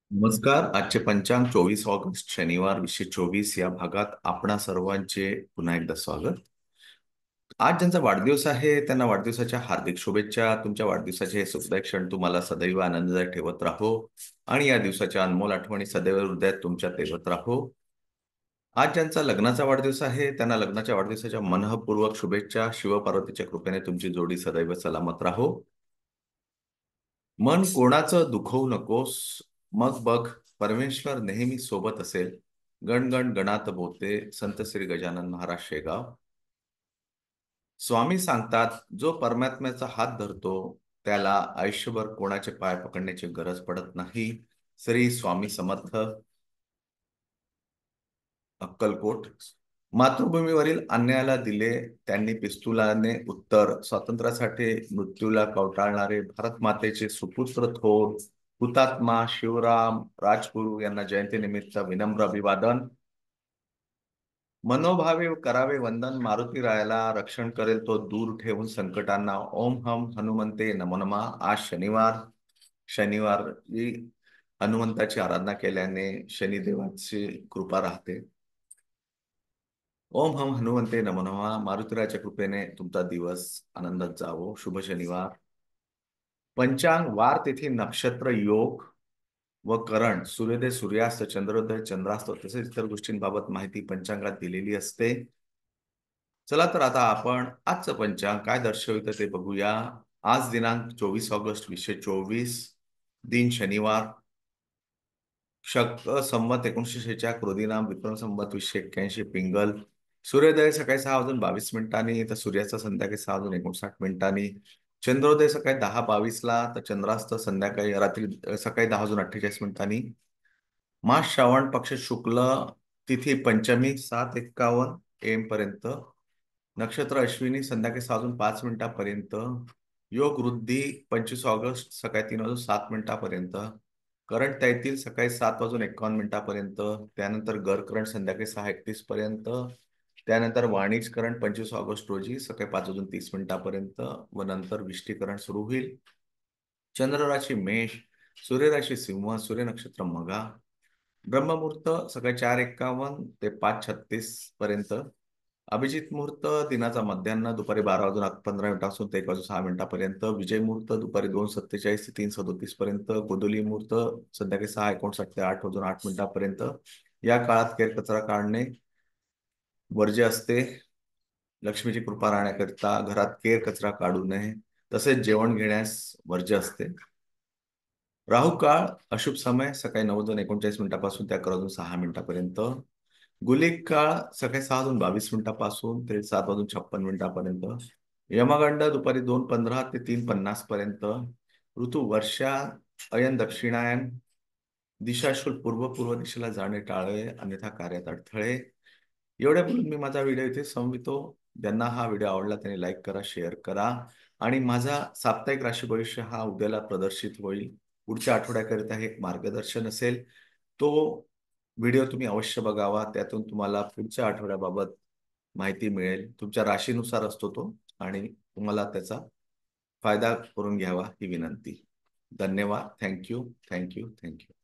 नमस्कार. आजचे पंचांग 24 ऑगस्ट शनिवार 2024 या भागात आपणा सर्वांचे पुन्हा एकदा स्वागत. आज ज्यांचा वाढदिवस आहे त्यांना वाढदिवसाच्या हार्दिक शुभेच्छा. तुमच्या वाढदिवसाचे हे सुखदायक क्षण तुम्हाला सदैव आनंददायक ठेवत राहो आणि या दिवसाच्या अनमोल आठवणी सदैव हृदयात तुमच्या ठेवत राहो. आज ज्यांचा लग्नाचा वाढदिवस आहे त्यांना लग्नाच्या वाढदिवसाच्या मनःपूर्वक शुभेच्छा. शिवपार्वतीच्या कृपेने तुमची जोडी सदैव सलामत राहो. मन कोणाचं दुखवू नकोस, मग बघ परमेश्वर नेहमी सोबत असेल. गण गण गणात बोलते संत श्री गजानन महाराज शेगाव. स्वामी सांगतात, जो परमात्म्याचा हात धरतो त्याला आयुष्यभर कोणाचे पाय पकडण्याची गरज पडत नाही. श्री स्वामी समर्थ, अक्कलकोट. मातृभूमीवरील अन्यायाला दिले त्यांनी पिस्तुलाने उत्तर. स्वातंत्र्यासाठी मृत्यूला कवटाळणारे भारत मातेचे सुपुत्र थोर हुतात्मा शिवराम राजगुरू यांना जयंतीनिमित्त विनम्र अभिवादन. मनोभावे करावे वंदन. मारुती रायाला रक्षण करेल तो दूर ठेवून संकटांना. ओम हम हनुमंते नमो नमः. आज शनिवारी हनुमंताची आराधना केल्याने शनिदेवाची कृपा राहते. ओम हम हनुमंते नमो नमः. मारुतीरायाच्या कृपेने तुमचा दिवस आनंदात जावो. शुभ शनिवार. पंचांग वार तिथी नक्षत्र योग व करण सूर्योदय सूर्यास्त चंद्रोदय चंद्रास्त तसेच इतर गोष्टींबाबत माहिती पंचांगात दिलेली असते. चला तर आता आपण आजचं पंचांग काय दर्शवितं ते बघूया. आज दिनांक 24 ऑगस्ट 2024, दिन शनिवार, शक संवत 1946 क्रोधीनाम विक्रम संवत 2081 पिंगल. सूर्योदय सकाळी 6:22 तर सूर्यास्त संध्याकाळी 6:59. चंद्रोदय सकाळी 10:22 तर चंद्रास्त संध्याकाळी सकाळी 10:48. मास श्रावण पक्ष शुक्ल तिथी पंचमी 7:51 AM पर्यंत. नक्षत्र अश्विनी संध्याकाळी 6:05 योग वृद्धी 25 ऑगस्ट सकाळी 3:07 करण तैतील सकाळी 7:51 त्यानंतर गरकरण संध्याकाळी 6:31 त्यानंतर वाणिजकरण 25 ऑगस्ट रोजी सकाळी 5:30 व नंतर विष्टीकरण सुरू होईल. चंद्र राशी मेष, सूर्यराशी सिंह, सूर्य नक्षत्र मघा. ब्रह्ममुहूर्त सकाळी 4:51 ते 5:36 अभिजित मुहूर्त दिनाचा मध्यान्ह दुपारी 12:15 ते 1:06 विजय मुहूर्त दुपारी 2:47 ते 3:37 गोधुली मुहूर्त संध्याकाळी 6:59 ते 8:08 या काळात केरकचरा काढणे वर्ज्य असते. लक्ष्मीची कृपा राहण्याकरिता घरात केर कचरा काढू नये. तसेच जेवण घेण्यास वर्ज्य असते. राहू काळ अशुभ समय सकाळी 9:39 पासून ते 11:06 गुलिक काळ सकाळी 6:22 ते 7:56 यमगंड दुपारी 2:15 ते 3:50 ऋतू वर्षा, अयन दक्षिणायन. दिशा शुल्क पूर्व दिशेला जाणे टाळवे अन्यथा कार्यात अडथळे. एवढ्या बोलून मी माझा व्हिडिओ इथे संपवितो. ज्यांना हा व्हिडिओ आवडला त्यांनी लाईक करा, शेअर करा आणि माझा साप्ताहिक राशी भविष्य हा उद्याला प्रदर्शित होईल. पुढच्या आठवड्याकरिता हे एक मार्गदर्शन असेल. तो व्हिडिओ तुम्ही अवश्य बघावा. त्यातून तुम्हाला पुढच्या आठवड्याबाबत माहिती मिळेल. तुमच्या राशीनुसार असतो तो आणि तुम्हाला त्याचा फायदा करून घ्यावा ही विनंती. धन्यवाद. थँक्यू.